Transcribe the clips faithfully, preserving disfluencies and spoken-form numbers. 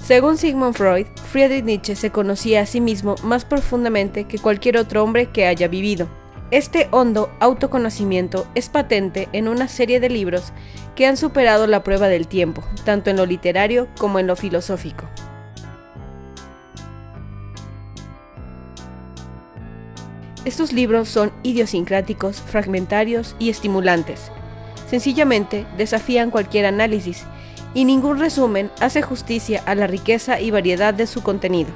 Según Sigmund Freud, Friedrich Nietzsche se conocía a sí mismo más profundamente que cualquier otro hombre que haya vivido. Este hondo autoconocimiento es patente en una serie de libros que han superado la prueba del tiempo, tanto en lo literario como en lo filosófico. Estos libros son idiosincráticos, fragmentarios y estimulantes. Sencillamente desafían cualquier análisis, y ningún resumen hace justicia a la riqueza y variedad de su contenido.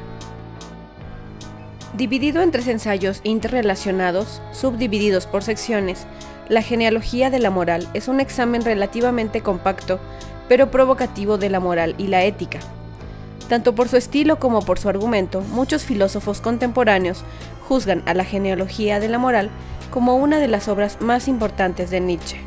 Dividido en tres ensayos interrelacionados, subdivididos por secciones, La genealogía de la moral es un examen relativamente compacto, pero provocativo de la moral y la ética. Tanto por su estilo como por su argumento, muchos filósofos contemporáneos juzgan a la genealogía de la moral como una de las obras más importantes de Nietzsche.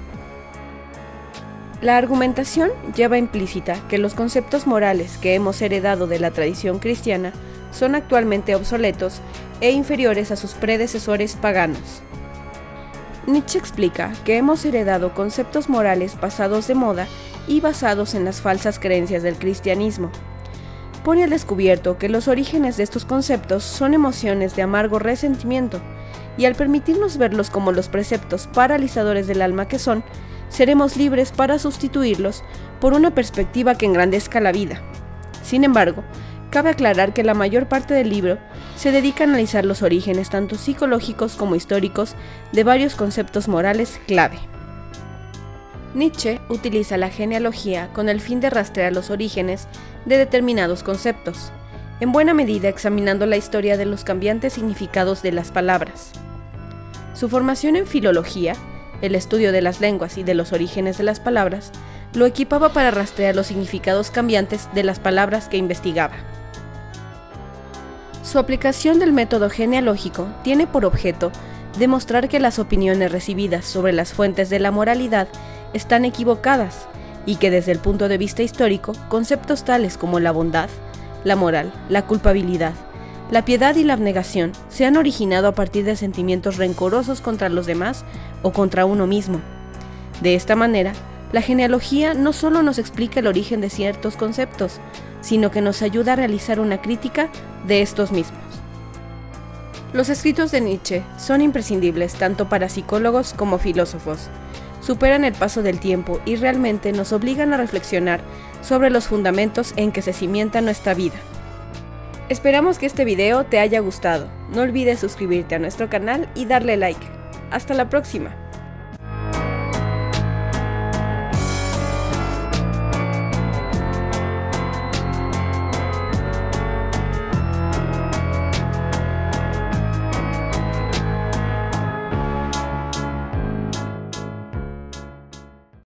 La argumentación lleva implícita que los conceptos morales que hemos heredado de la tradición cristiana son actualmente obsoletos e inferiores a sus predecesores paganos. Nietzsche explica que hemos heredado conceptos morales pasados de moda y basados en las falsas creencias del cristianismo. Pone al descubierto que los orígenes de estos conceptos son emociones de amargo resentimiento, y al permitirnos verlos como los preceptos paralizadores del alma que son, seremos libres para sustituirlos por una perspectiva que engrandezca la vida. Sin embargo, cabe aclarar que la mayor parte del libro se dedica a analizar los orígenes tanto psicológicos como históricos de varios conceptos morales clave. Nietzsche utiliza la genealogía con el fin de rastrear los orígenes de determinados conceptos, en buena medida examinando la historia de los cambiantes significados de las palabras. Su formación en filología, el estudio de las lenguas y de los orígenes de las palabras, lo equipaba para rastrear los significados cambiantes de las palabras que investigaba. Su aplicación del método genealógico tiene por objeto demostrar que las opiniones recibidas sobre las fuentes de la moralidad están equivocadas y que desde el punto de vista histórico, conceptos tales como la bondad, la moral, la culpabilidad, la piedad y la abnegación se han originado a partir de sentimientos rencorosos contra los demás o contra uno mismo. De esta manera, la genealogía no solo nos explica el origen de ciertos conceptos, sino que nos ayuda a realizar una crítica de estos mismos. Los escritos de Nietzsche son imprescindibles tanto para psicólogos como filósofos. Superan el paso del tiempo y realmente nos obligan a reflexionar sobre los fundamentos en que se cimienta nuestra vida. Esperamos que este video te haya gustado. No olvides suscribirte a nuestro canal y darle like. Hasta la próxima.